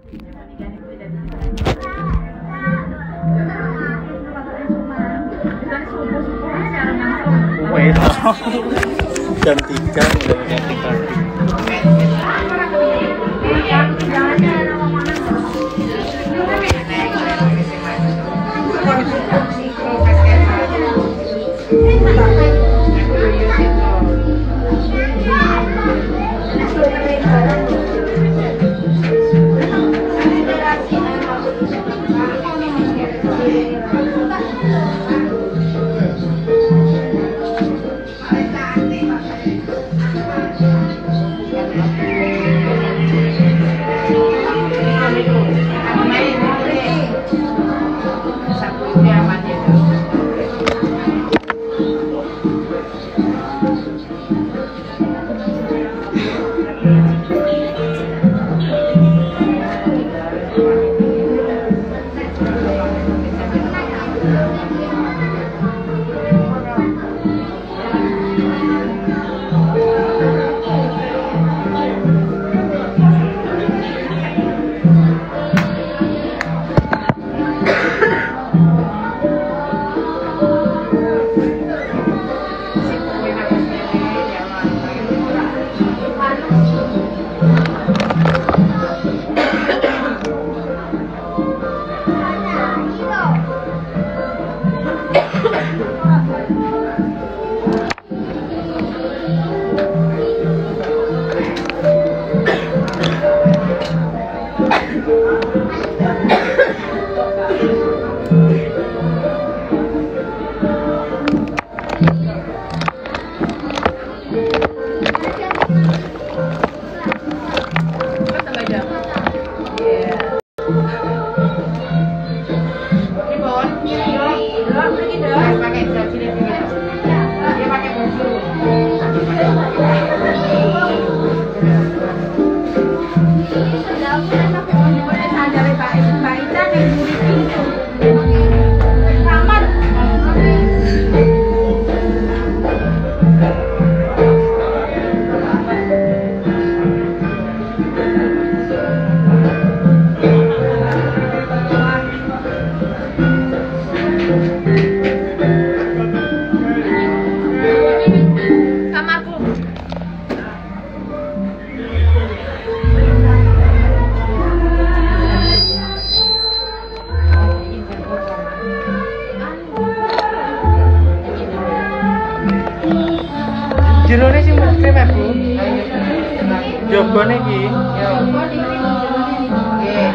Jam 3 udah ganti pagi. Jerone sing krim ya, Bu. Jobone iki. Yo. Nggih.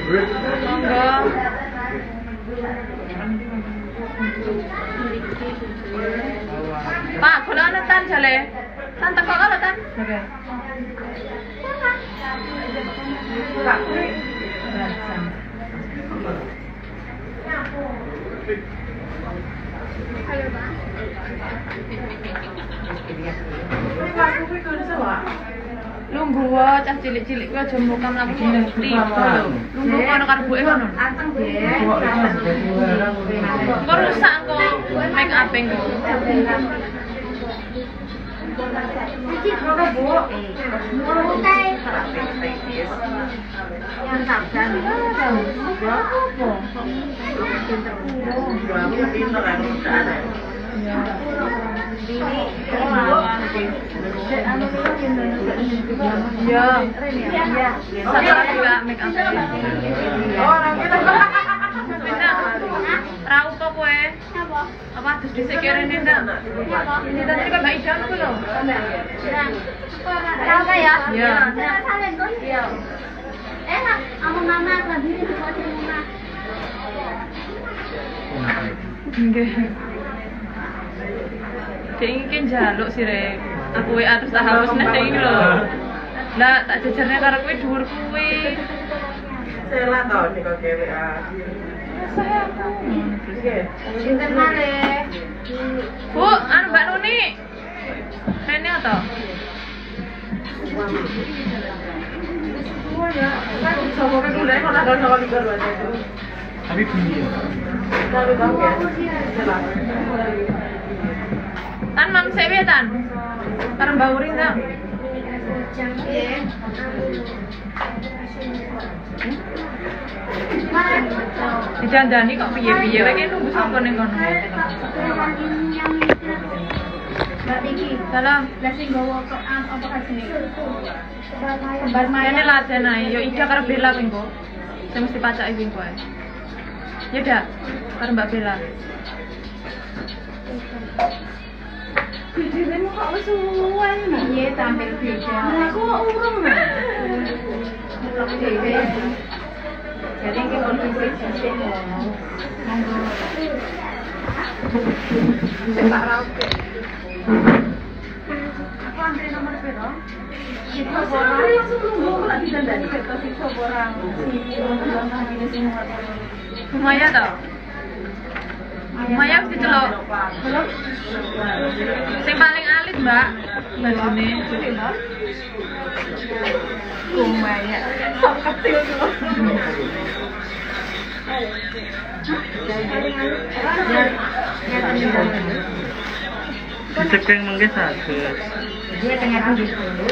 Monggo. Pak, kalau ana tan jale. Tan teko kalau tan. Oke. Pak, halo, Pak. Lungguh cah cilik-cilik kuwi aja muka mlaku ngerti. Lungguh ono karo buke ngono. Anteng nggih. Kok rusak kok make up engko. Iki karo Bu. Mutai. Yang sabdan. Ya, sama juga make up. Orang kita. Rau kok kowe? Apa terus dhisik kene ndak? Ini tadi kan Mbak Ida ngono lho. Rau ya? Iya. Salen kon. Iya. Enak, sama mama sendiri di rumah. Nggih. Dek iki njaluk sih rek. Aku WA terus tak hapus nek dek iki lho. Lah tak jajarne karo kowe dhuwur kuwi. Sela to nek kok WA. Saya aku. Nggih. Sinten malih? Bu, anu Mbak Nuni. Rene to? Semuanya. Kan sama kowe kuliah kok ada sama ligar wae. Tapi bunyi. Tapi bangke. Tan mam sewe tan. Karo Mbak Uri ndak? Nggih. Didandani kok piye-piye wae iki nunggu sapa ning kono. Mbak Niki, salam. Lah sing gowo kok apa kasine? Kembar Maya. Ini laden ae, yo Ida karo Bella kuwi kok. Sing mesti pacake kuwi kok. Ya dah, karo Mbak Bella. Videomu kok wis suwen. Iya, tampil video. Aku urung. Mulak dhewe. Jadi iki kondisi sisih ngono. Monggo. Sing tak rauke. Aku antri nomor piro? Kita orang langsung nunggu lagi dandani kertas itu orang si orang ini sing Maya tau? Maya mesti celok. Sing paling alit, Mbak. Bajune. Maya. Sok kecil tuh. Dicekeng mengke saged. Dia tengah tinggi.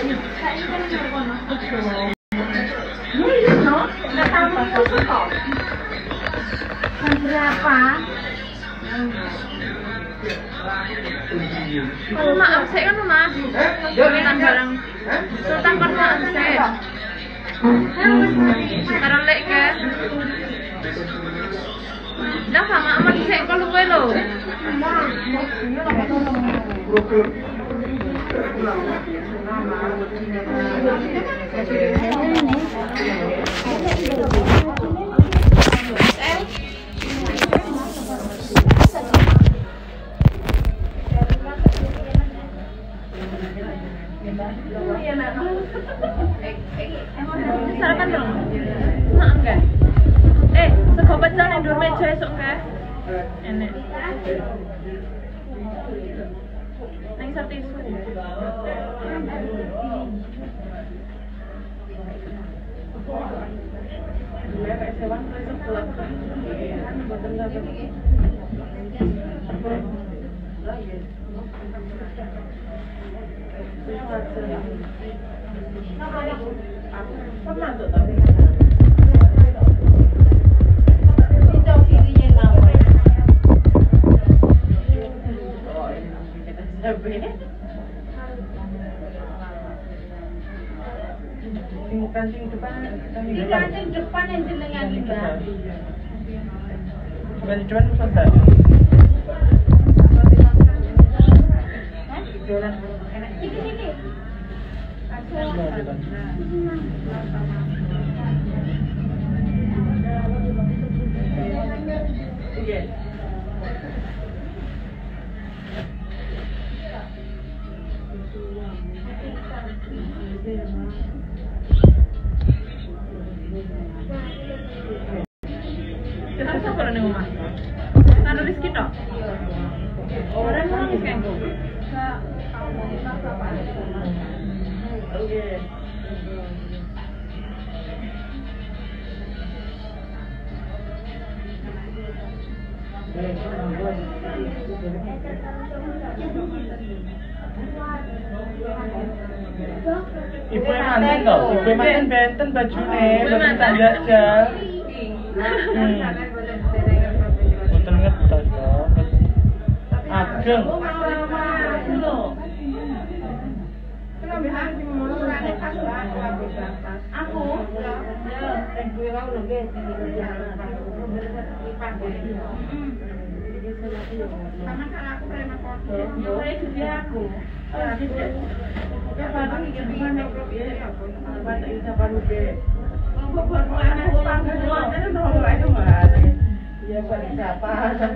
Berapa? Kalau maaf saya kan Mas. Dominan barang. Sultan pertama saya. Karena lek ke. Dah sama amat saya kalau gue lo. Sarapan dong. Maaf enggak? Sego pecel ning dhuwur meja esuk enggak? Enek. Nang isor tisu. Kancing depan yang jenengan Mbak. Kancing depan pesan. Jualan enak. Sini. Aku nih omah. Karo Rizky tok. Orang nangis kan? Ibu manten toh, ibu manten benten bajune, benten jajal. Boten ngertos toh. Ageng. Aku sama kan aku pernah foto. Mulai juga aku. Ya baru ingin mana ya aku. Baru itu baru deh. Kok baru anak utang semua kan nol itu mah. Ya baru siapa?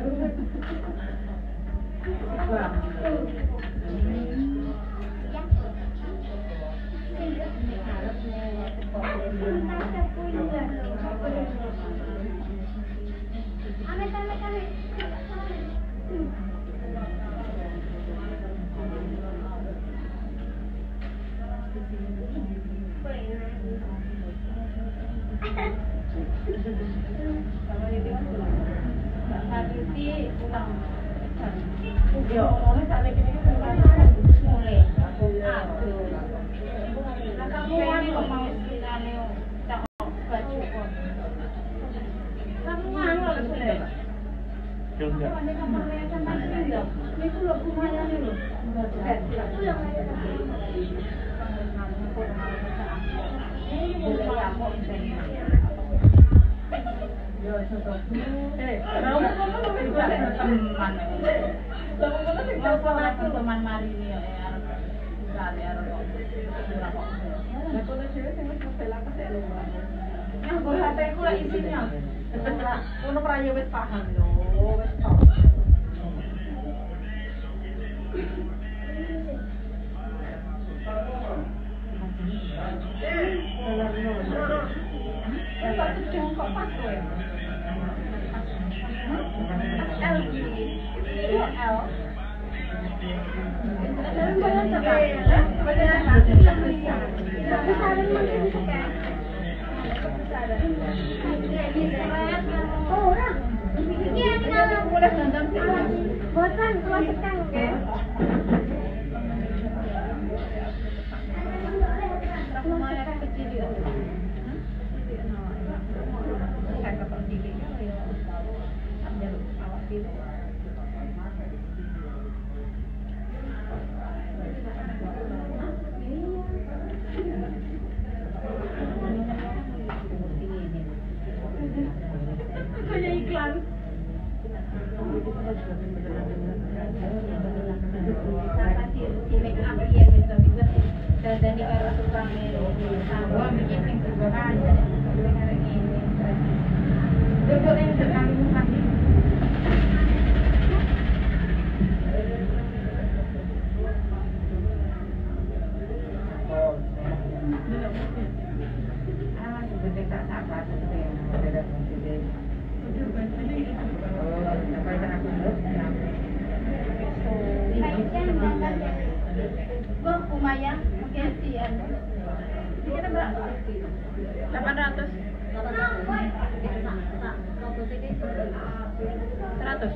Teman mari ini ya, yang gue hati aku lah isinya. Udah pernah wes paham loh, wes tau. Lumayan, mungkin sekian. Kita berapa? 800. 100.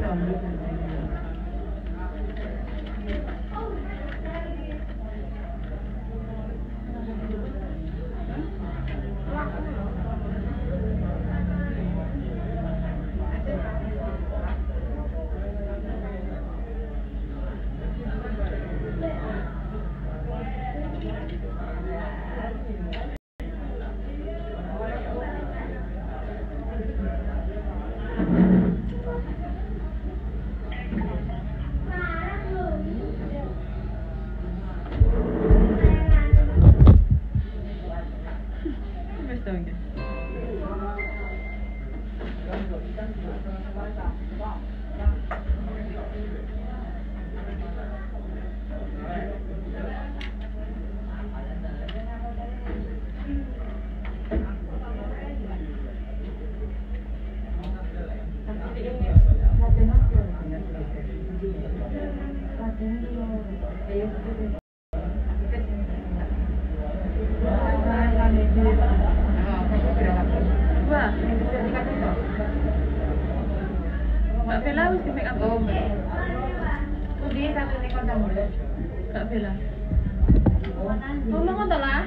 Mbak Bella wis di make up. Oh. Di satu nek kondang. Mbak Bella. Ngomong ngono lah.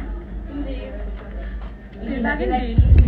Di lagi di.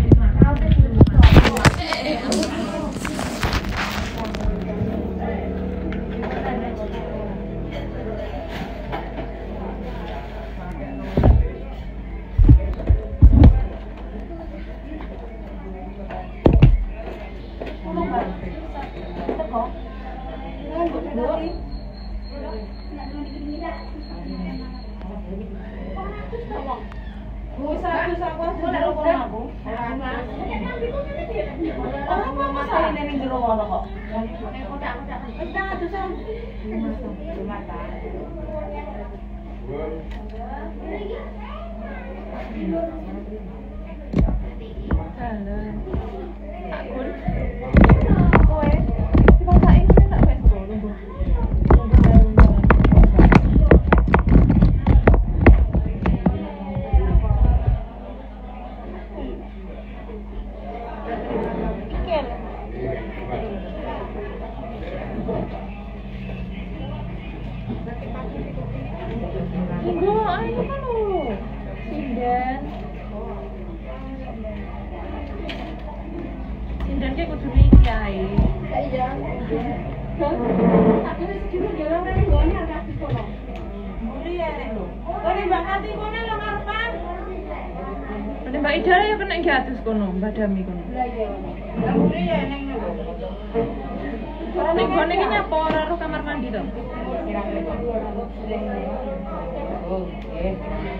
Mbak Ida ya kena nggih atus kono, Mbak Dami kono. Lah iya. Lah mure ya ning lho. Ora ning gone iki nyapa ora ro kamar mandi to. Oh, nggih.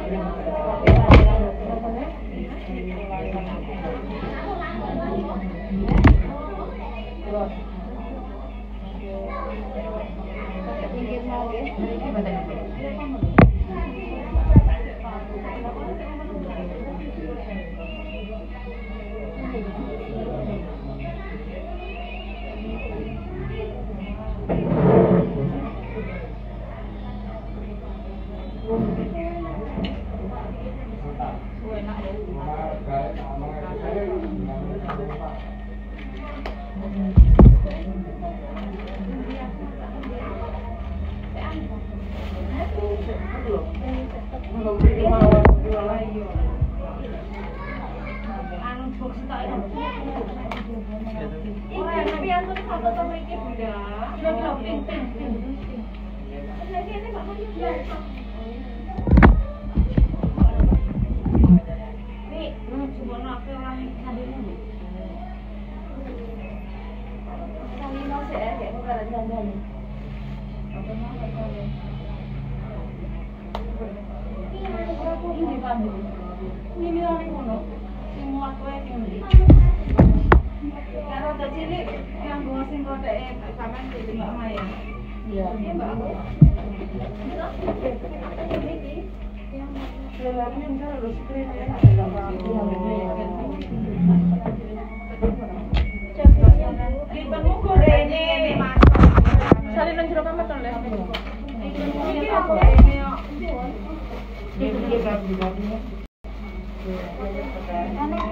Pinggir mau nggih. Iki badan.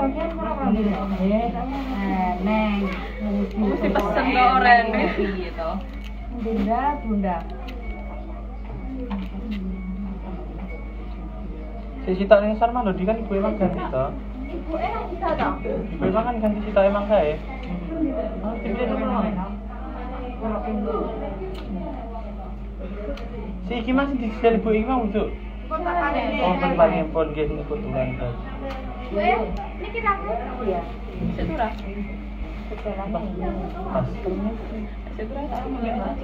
Neng. Mesti pesen ke oren gitu. Bunda. Cita ning Sarma lho di kan ibu emang ganti to. Ibu enak bisa toh? Ibu emang kan ganti cita emang kae. Si iki masih di sel ibu iki mau untuk. Oh, kan paling pon nggih niku tulan to. Niki aku. Iya. Setura. Pas. Setura tak mau lihat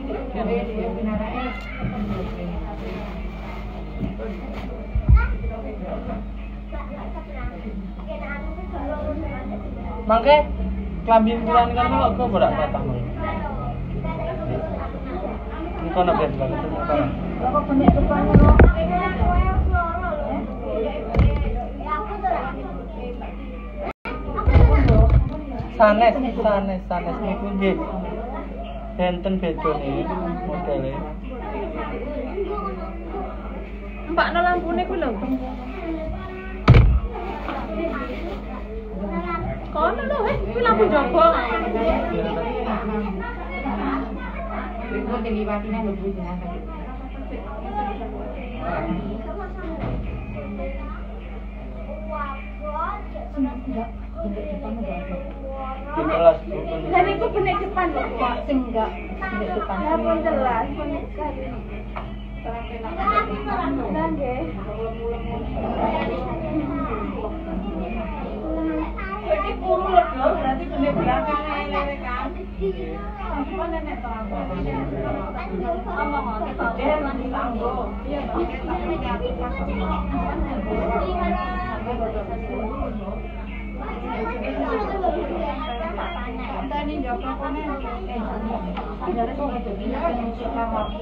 Mangke klambi bulan kan kok kok berak patah mulu. Ini kono ben banget sekarang. Bapak punya depan lo. Sanes niku nggih. Benten bedone modele. Mbakno lampune kuwi lho. Kono lho, kuwi lampu jaba. Iku diliwatine lho Bu jenengan. Di kelas Bu. Dan itu benek depan loh, Pak. Enggak, benek depan. Ya pun jelas, benek sekali. Dan deh. Berarti kurut loh, berarti benek belakang lele kan. Apa nenek terang? Ngomong dia nanti tanggo. Iya, Tani jawab kone jadi kok gitu ini kan musik waktu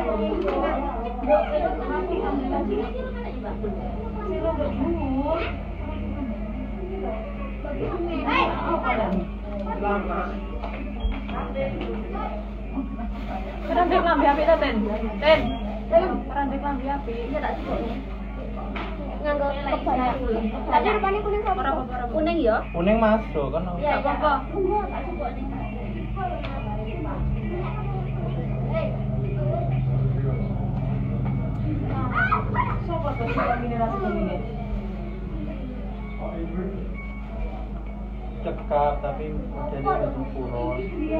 Ranting lambi api ta, Ten? Ranting lambi api. Iya tak cukup. nganggo kebaya. Tadi rupane kuning apa? Kuning ya? Kuning masuk kan. Iya, apa? Sopo to sing minerasi kuning? Cekap tapi jadi baju puron.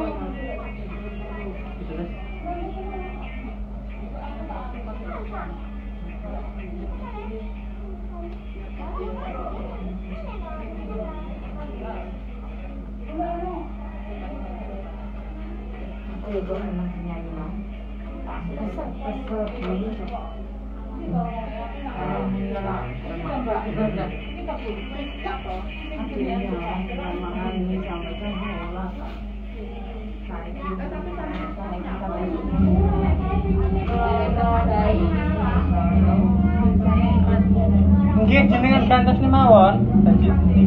Itu deh. Oh, ya, gue memang penyanyi mau. Kesel dulu. Nggih jenengan kantos ni mawon. Dadi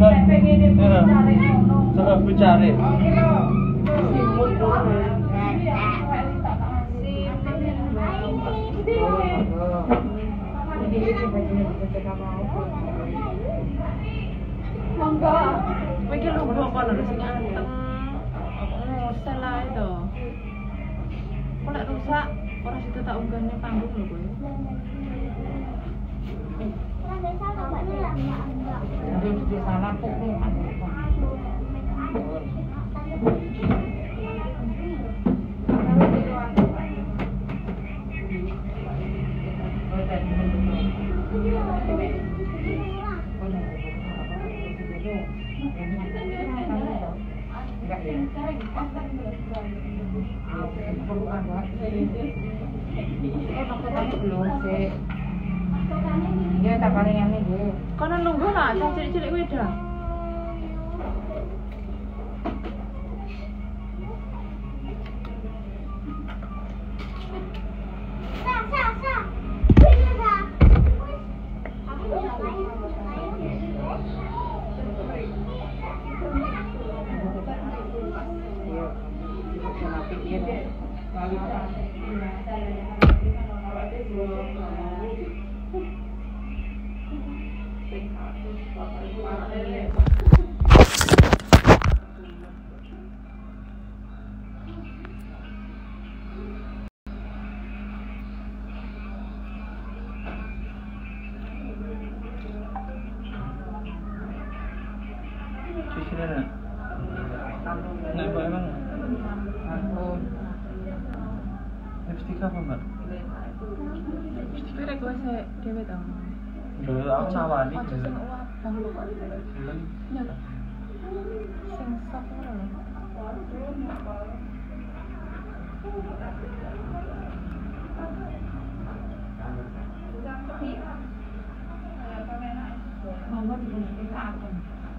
heeh. Bu cari. Monggo. Kowe iki lho kok ana sing anteng. Ngosel ae to. Kok nek rusak ora situ tak unggahne panggung lho kowe. Di sana pukul belum sih. Dia tak paling yang ini. Kono nunggu lah, cilik-cilik kuwi dah. Di sini nak. Nak mbak emang? Aku. Lipstick apa mbak? Lipstick rek saya dewe tau. Dulu aku nawani. Ojo sing wabang lho kok. Ya. Sing sok ngono lho. Monggo dibungkus.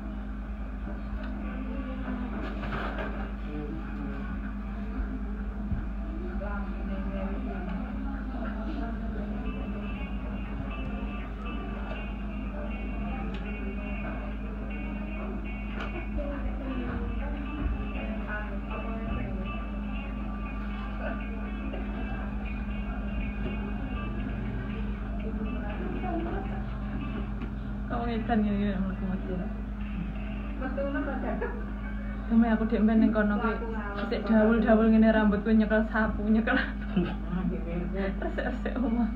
Kau ngetan gini aku mati lah. Betul pada. Sampai aku dek mbene kono kuwi sik dawul-dawul ngene rambutku nyekel sapu nyekel. Resik-resik omah.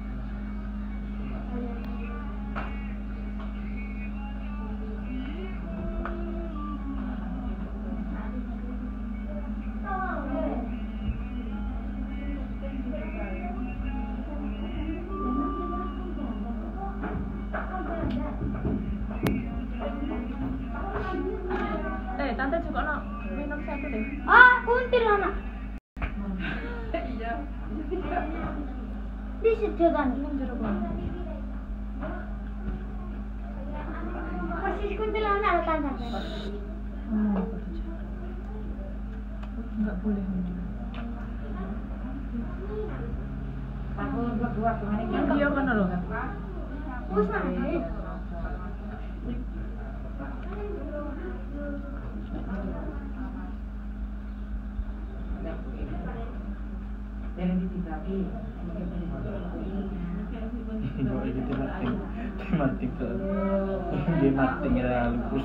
Tante juga nak minum satu deh. Ah, kuntilanak. Iya. Di situ kan. Minum jeruk lah. Persis kuntilanak kan tante. Enggak boleh. Aku berdua kemarin Yang dia mana loh kan? Wes nak. Jangan ditinggali. Bawa ini tematik ke dia mati ya lupus.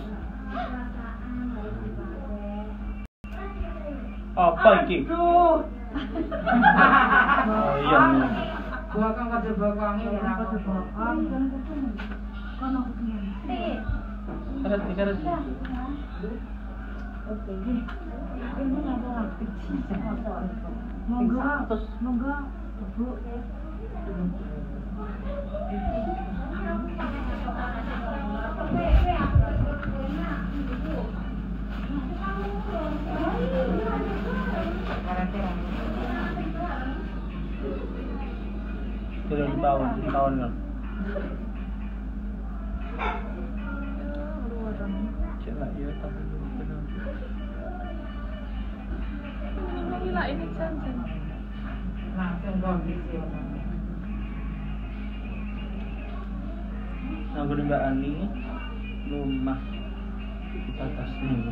Apa iki? Tuh. Iya nih. Gua kan kada bokongi ora kada bokong. Kono kudu. Karet. Oke. Ini ada kecil sama Monggo, Bu. Turun tahun kan. Cila ya tapi benar. Gila ini jangan. Langsung gombis ya. Nah, Mbak Ani rumah di atas nih.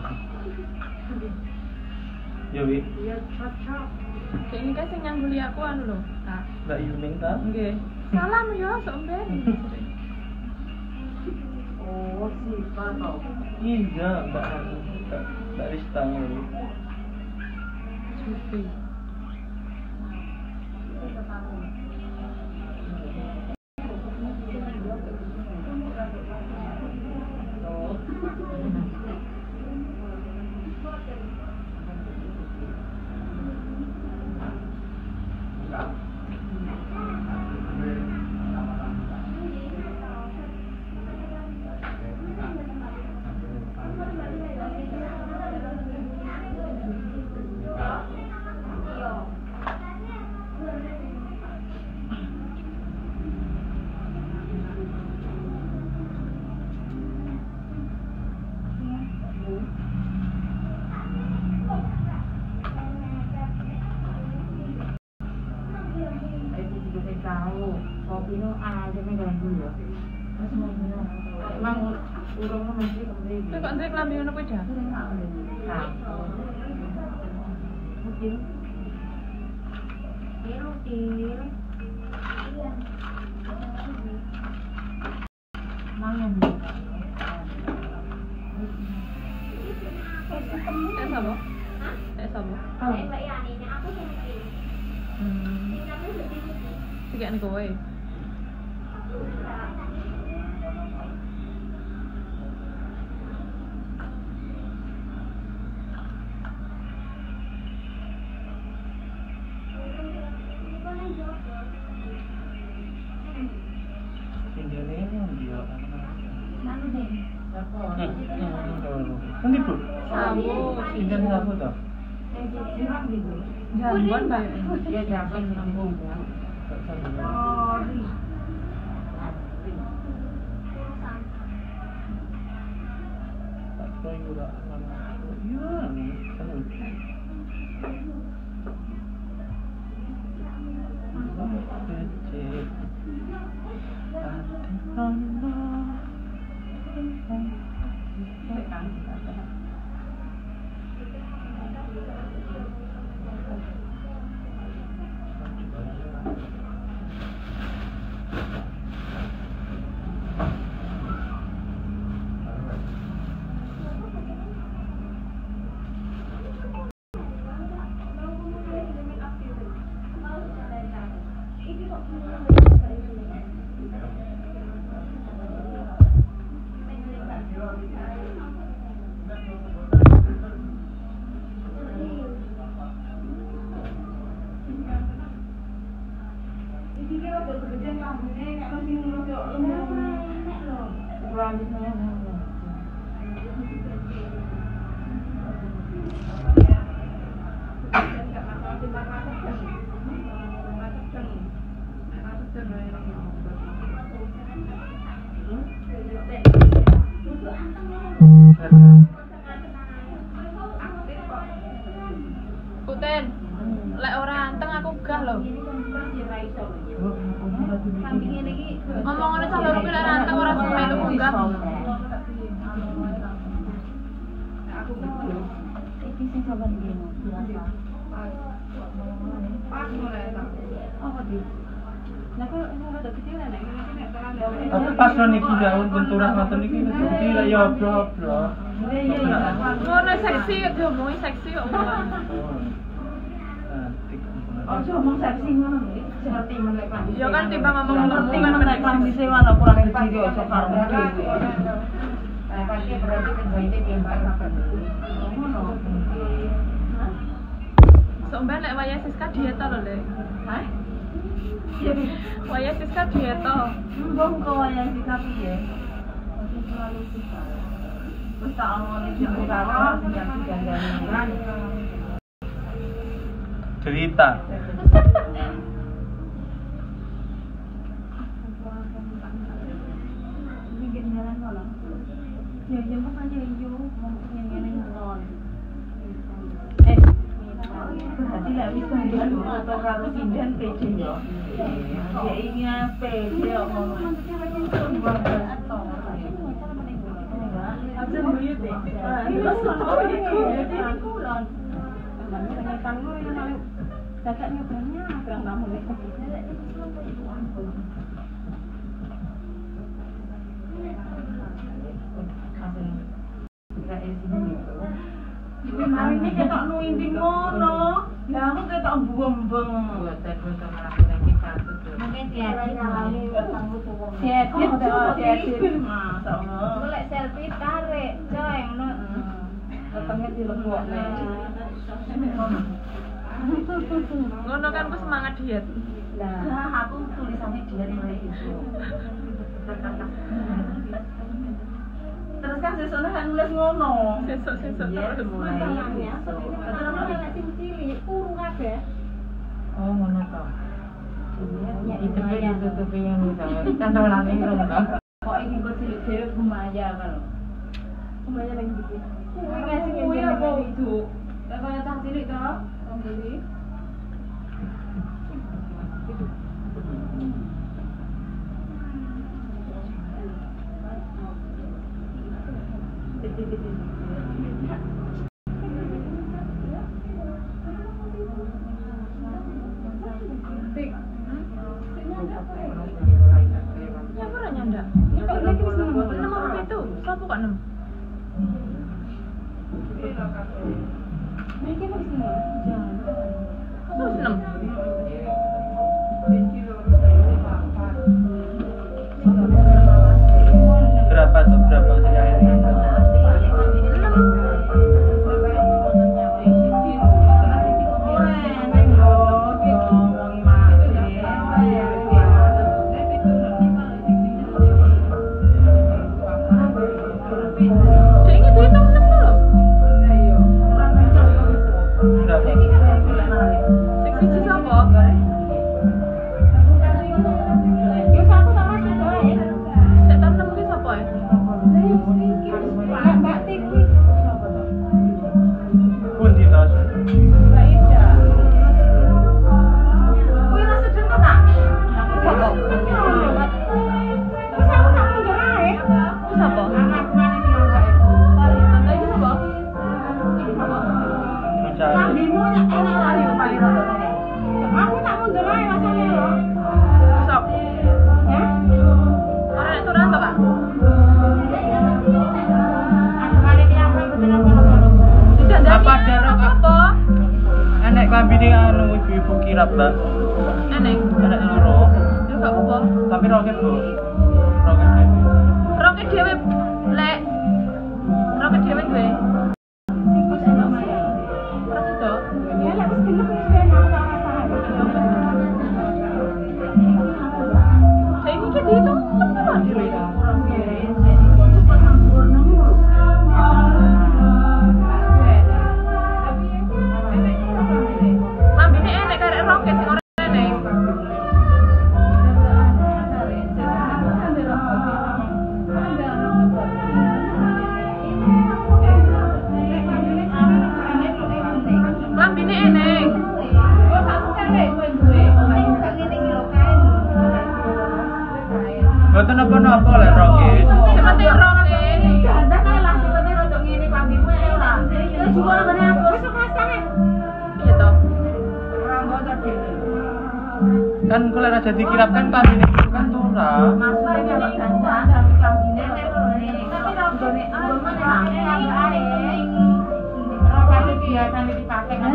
Ya wi. Iya, cocok. Kayak ini kan sing nyangguli aku anu lho. Nah, Mbak Yuning ta? nggih. Salam yo sok mben. Oh, sifat toh. Iya, Mbak Ani. Mbak Rista nih. Cuti. Tahu, kopi nu aja mengganggu ya. Emang urungnya mesti kembali. Kowe kok ndek klambi ngono kuwi dah? Mungkin. Til. Mangan. Sabo? Sabo. Mbak Yani, aku sing iki. Tingkatnya sedikit. Tiga nih kowe. Sawu. Sinten sapu to? Jambon, Mbak. Dia jambon sambung. Tak tahu juga mana. Ya, ni kan. Puten. Lek ora anteng aku gah lho. Ngomongane sampe lek ora anteng ora melu munggah. Iki sing saban iki. Tapi pas lo niki daun benturan ngoten niki mesti lah ya obrol-obrol. Ngono seksi kok diomongi seksi kok. Ojo ngomong seksi ngono iki. Seperti melek Pak. Ya kan timbang ngomong ngerti kan melek klambise wae kurang diri ojo karo dhewe. Pasti berarti penjahite tembak apa. Ngono. Sampeyan lek wayah Siska dieta lho, Le. Hah? Wayah Siska dieta. Mbong kok wayah Siska piye? Masih selalu Siska. Wis tak omongin jeneng karo sing digandani. Cerita. Bikin jalan malam. Ya jemput aja iyo mau ngene ngelon. Berarti lek wis kemudian foto karo sinden pede yo. Ya ini pede kok ngono. Aja mbuyut deh. Kakak nyobanya kurang kamu nih. Kemarin ini ketok nuinding ngono. Lah aku ketok bumbeng. Buat-buat malah lagi patut. Mungkin diedit alami sanggup tuh. Diedit masa ngono. Lek selfie tarik, coy ngono. Ketenge dilebokne. Ngono kan ku semangat diet. Lah, aku tulisannya diet mulai itu. Terus kan sesone kan nulis ngono. Sesuk-sesuk terus Mulai itu. Oh, ngono to. Ya itu ditutupi yang itu. Cantolan iki lho. Kok iki kok cilik dhewe Bumaya kan. Bumaya lagi iki. Kuwi sing ngene apa itu? Kaya cah cilik to? Wong iki. Siapa ora nyandak? Ini kok lagi wis 6 apa itu? Sopo kok 6? Iki wis 6. Terus 6. Berapa tuh? Berapa ya ini? Cek itu 6 lho. kirap, Mbak. Enek. Enek loro. Ya gak apa-apa. Tapi roket, Bu. Roket dhewe. Roket dhewe lek. Roket dhewe duwe. Boten apa-apa lek roket. Seperti roket. Iya toh. Kan kalau raja dikirap kan kambine itu kan turah. Biasanya dipakai kan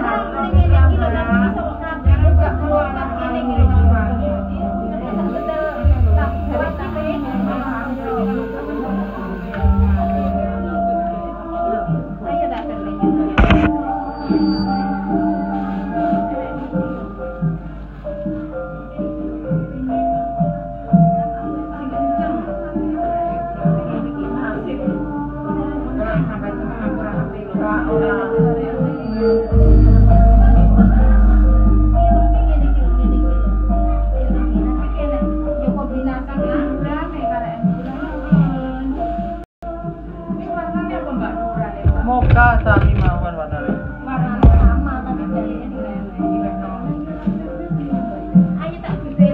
Moka sami mawon warnane. sama tapi jadinya ayo tak gede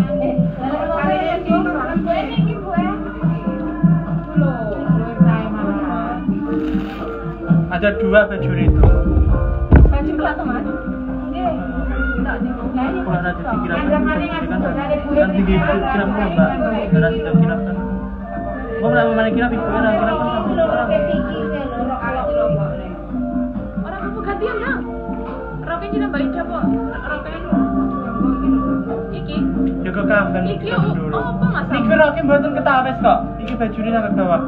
Ada 2 baju itu. baju satu mas Kalau raja dikirap kan tinggi itu kirap Mbak. Karena sudah kirap kan. Mau mana kirap ibu kan kirap kan sama orang. Orang kamu gantian ya. Roketnya juga baik apa? Roketnya dulu. Iki. Jaga kamben Iki kita dulu. oh apa mas? Iki roknya mboten ketawes kok. Iki bajune sampai bawah.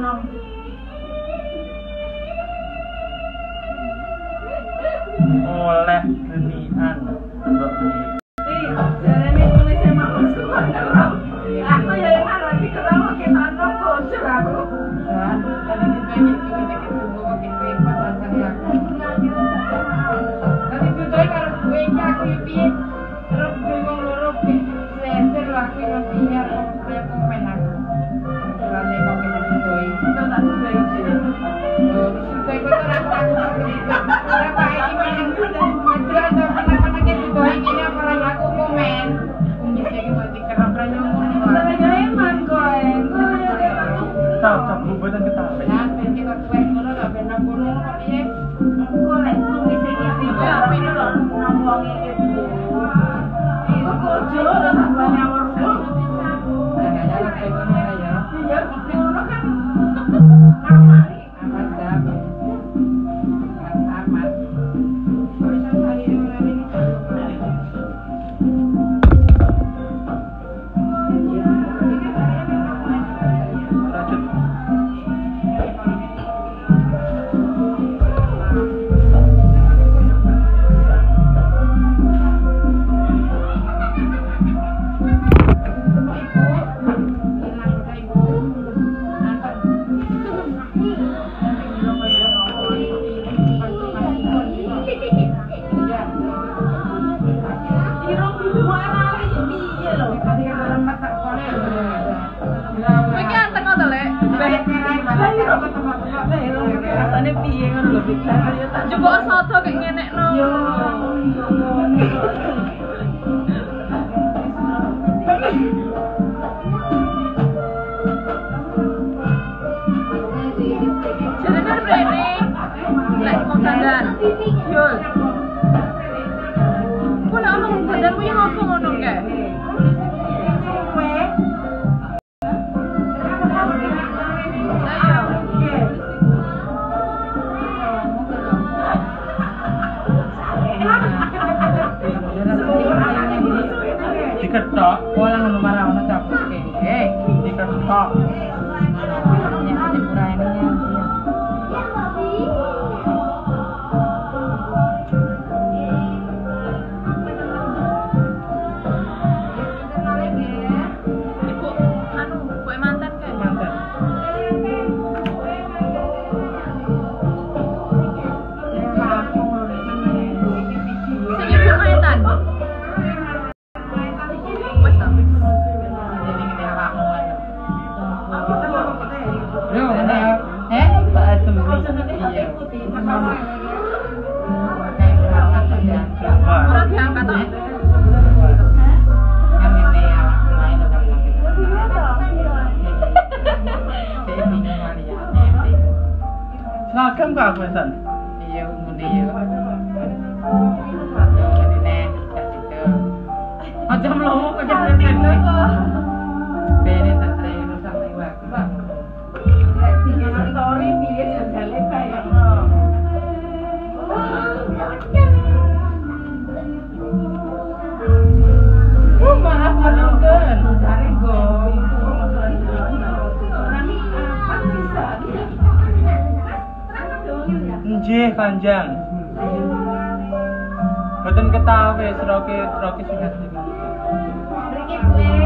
nom. Oleh genian. Jarene tulisnya mau semua. Aku ya yang lagi ketawa kita nom bocor aku. Tadi dipengen dikit tunggu kok repot rasane aku. Tadi tutoy karo gue iki aku piye? Terus gue wong loro senter lho aku ngerti ya kok komen aku. Rane kok tutoy. Kita tak tutoy iki. Oh, tutoy kok ora aku gitu. Ora pae iki meneng sudah kenapa tutoy ini apalagi aku komen. Kumis iki mesti kerap nyomong. Eman koe. Cocok bubutan ketawa. Nah, pengen kok kowe ngono gak benar kono kok piye? Aku lek tulis iki tapi lho ngomong iki. Iku kojo ora sampe nyawarku. Kayaknya lek ngono ya. Ya ngono kan. Kamari. Amat dah. Amat. Bisa hari ini. Rasane piye ngono lho Biklar ya tak Jebok soto kayak ngene no. Jalan berani. Lek mau dandan. Yul. Kok nek ono dandanmu yang apa ngono kae? Diketok. Pola ngono marah ono capek. Diketok. Ibu, anu, kue mantan kayak Mantan. Senyum mantan. Wes ta. Yo, tak asem. Iya. Ora diangkat to. Kan ini awak main udah Seragam kok aku San? iya ngene ya. Aja mlomo kok jane ngene. Bene tak treno sampe wae. lek sing story piye jajale kaya Maaf manungkeun. Sare go iku nami apa bisa Nggih, Kanjeng. Boten ketawe roke singkat iki. mriki kuwe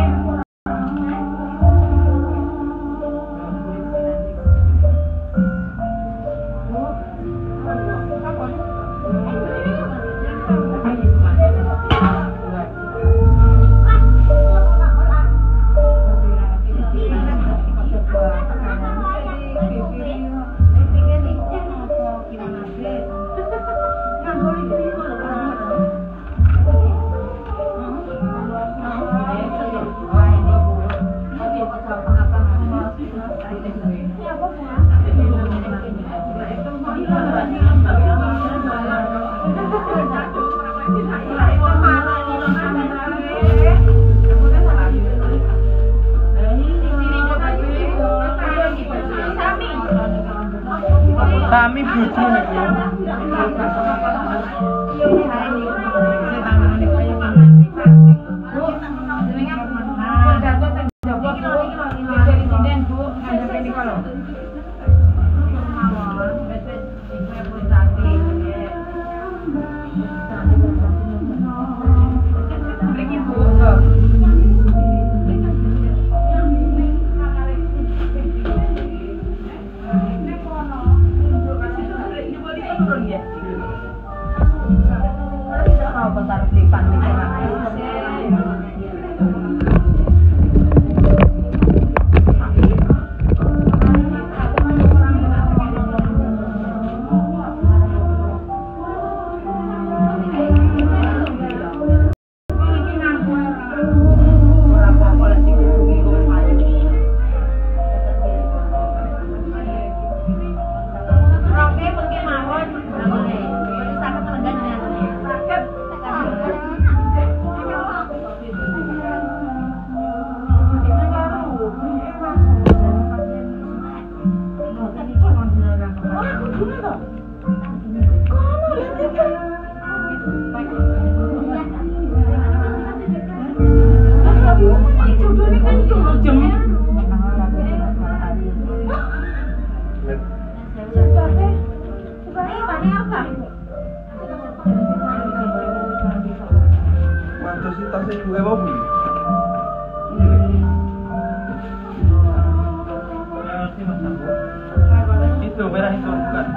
Sami bojo niku. Itu merah itu bukan.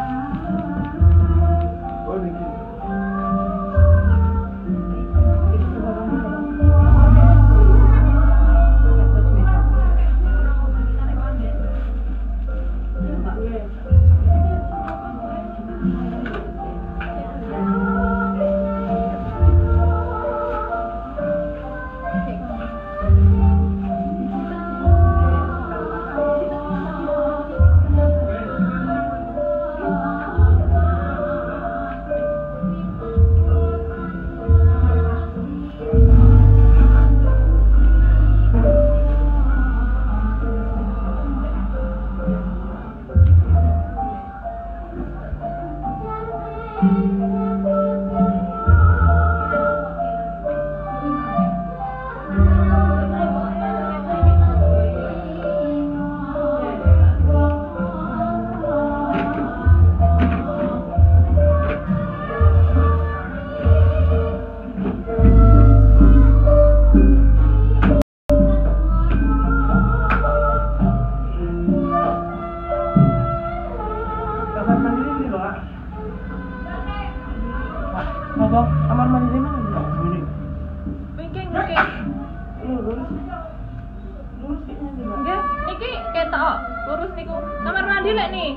Lurus niku. Kamar mandi lek nih.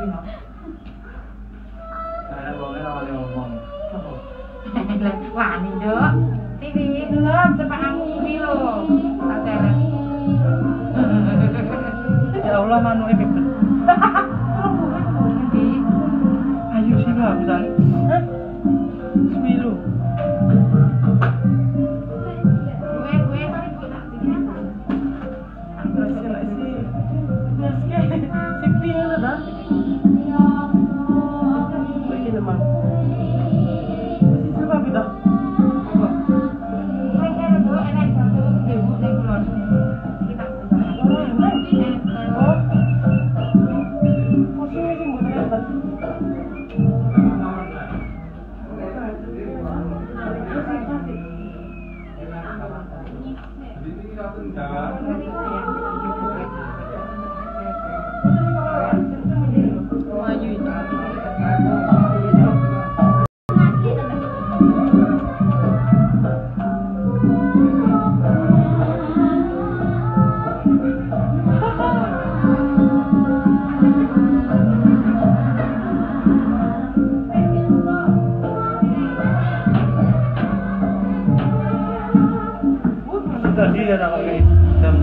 Ada boleh awal ngomong. Wah, nih dok. TV belum cepat anggi loh. Acara. Ya Allah manu ribet. Ayo sih lah besar. Sembilu. Gue ribut tak sih. Masih lah sih. Masih sipil dah. Lagi demam. Masih siapa kita? Tadi ada kayak jam.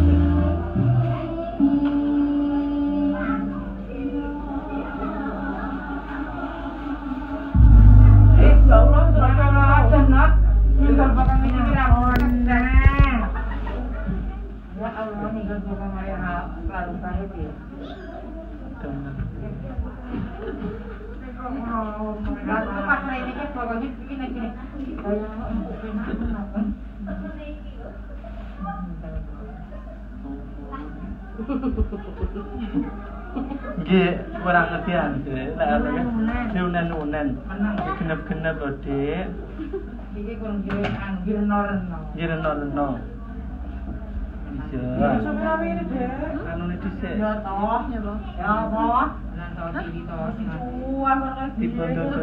Nggih, kurang ngertian sih. Lah apa kan? Nunen-nunen. Genep-genep lho, Dik. Iki kon girno-reno. Gireno-reno. Iya. Anu ne dhisik. Ya toh. Ya toh. Ya toh. Lan toh diri toh. Wah, kok Dibondo-bondo.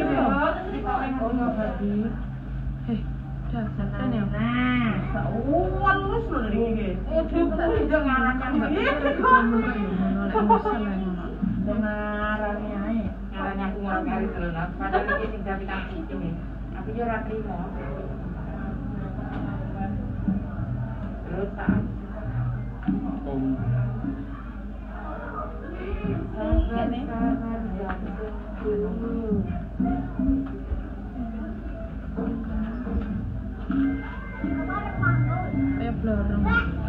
Nah, sauan terus lho iki. Udah ngarannya Dengarane ae. Ngarane aku ngomong terus. Padahal iki sing David aku iki. Aku yo ora trimo. Terus tak. Kayak blorong.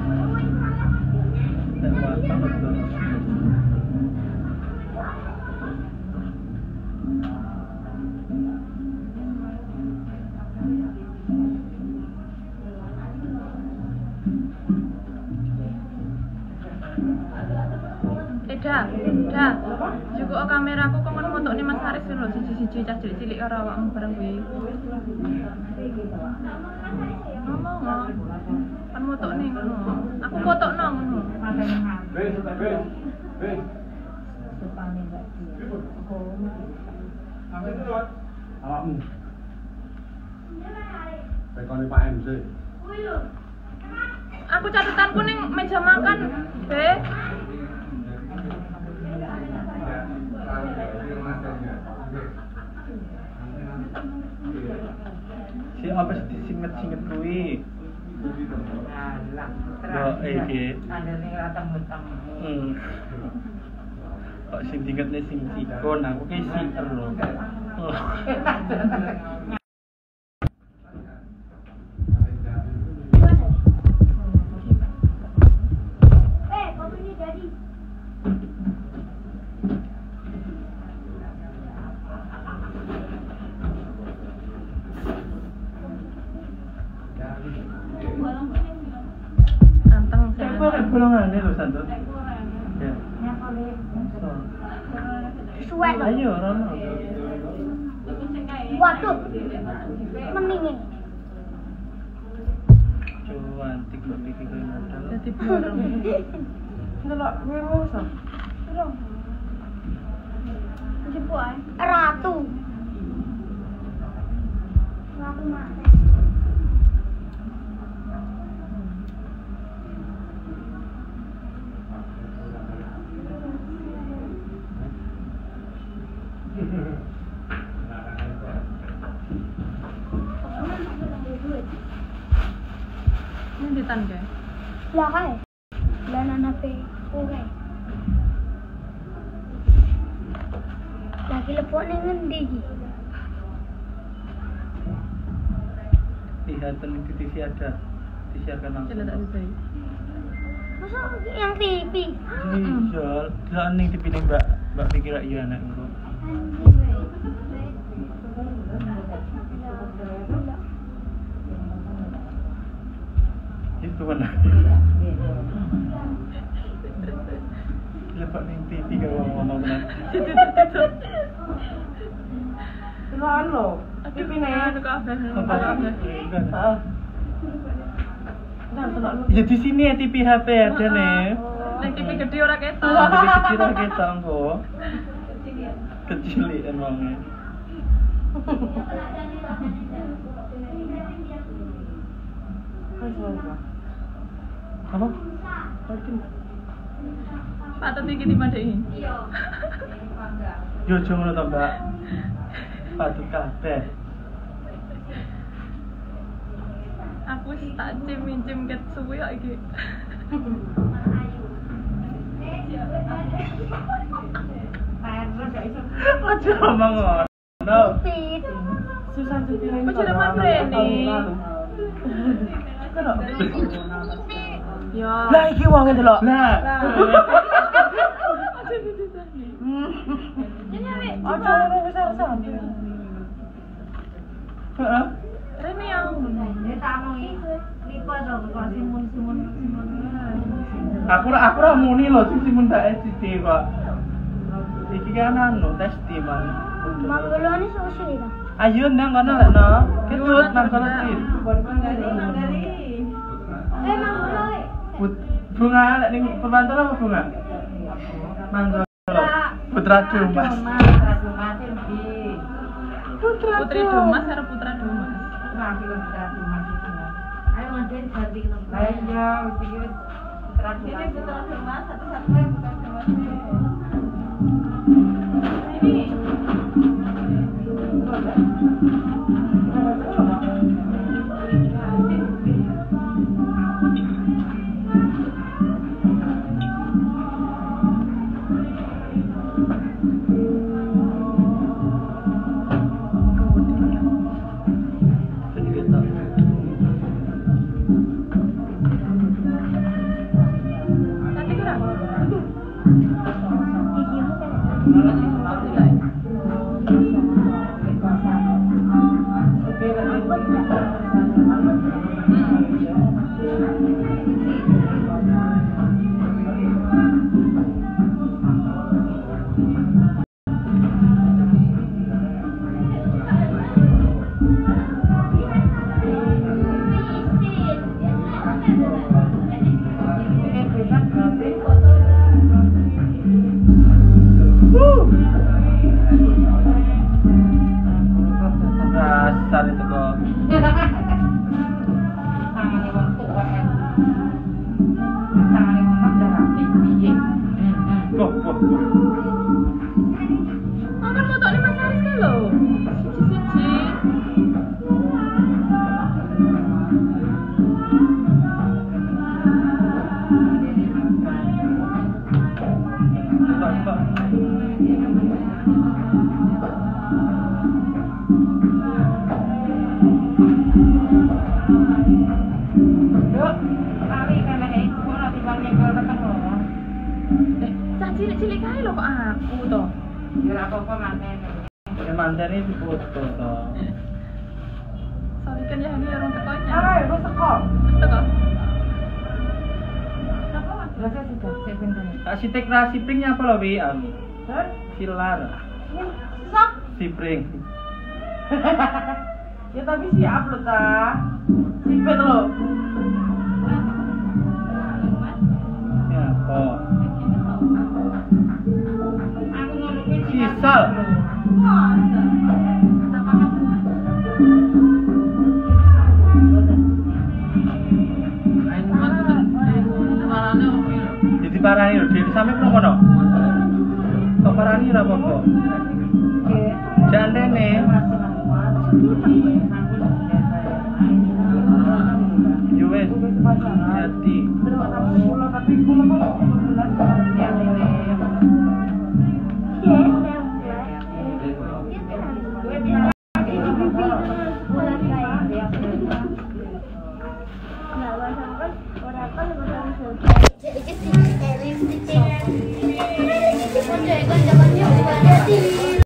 Dah. Juga kameraku kok ngono fotone Mas Haris lho siji-siji cah cilik-cilik karo awakmu bareng kuwi. Ngomong. Kan fotone ngono. Aku fotokno ngono. Awakmu. Rekone Pak MC. Aku catatanku ning meja makan, Be. Si apa sih singet-singet kuwi? Alah, Yo iki. Andene ora temu-temu. Kok sing dingetne sing sikon, aku ki siker lho. Kopinya jadi. Anteng Bolongan lho Santo. Ya. Suwek. Ayo, Rono. Waduh. Mendingin. Cuan TikTok iki koyo modal. dadi blorong. Ndelok kowe wis. Siapa ae? Ratu. Ratu mati. editan kae. Lah kae. Lah nang HP kowe. Lagi lepok ning ngendi iki? Lihat di TV ada disiarkan langsung. Coba tak bisa. Masa yang TV? Iya, lah ning TV ning Mbak pikir iya anak engko. Itu mana? Lepas ning TV kalau ngomong benar. Keluar lo. TV nih. Ya di sini ya TV HP ada nih. Ning TV gede ora ketok. TV kecil ora ketok engko. Kecil emangnya. Apa? Patut iki dimadeki. Yo aja ngono to, Mbak. Patut kabeh. Aku wis tak cim-cim ket suwe kok iki. Aja ngomong ngono. Susah cuci Kok jadi Mas Reni? Ya. Lah iki wong itu lho. Lah. Aja ditutani. Ojo besar-besar. Heeh. Reni yang Aku ora muni lho sing mun tak SCD kok. Iki kan anu tes timan. Manggolone susu itu. Ayo nang kono lek no. Ketut nang kono sih. Manggolone. Bunga lek ning permantor apa bunga? Mangga. Putra Dumas. Putri Domas karo Putra Domas. Nanti kira. Dasar itu kok. Kok. Kan fotone Mas Haris kan lho. Siji-siji. Cah cilik-cilik kae lho kok aku to. Mantan itu foto toh. Sorry kan ya ini orang tekonya. Ayo, wis teko. Teko. Tak sitek ra sipringnya apa lho wi anu. Silar. Sok. Sipring. Ya tapi siap lho ta. Sipet lho. Ya apa? Sisal. Jadi parani lho, dhewe sampe pro kono. Kok parani ra apa-apa. Jandene. Yo wes. Hati. Yang ini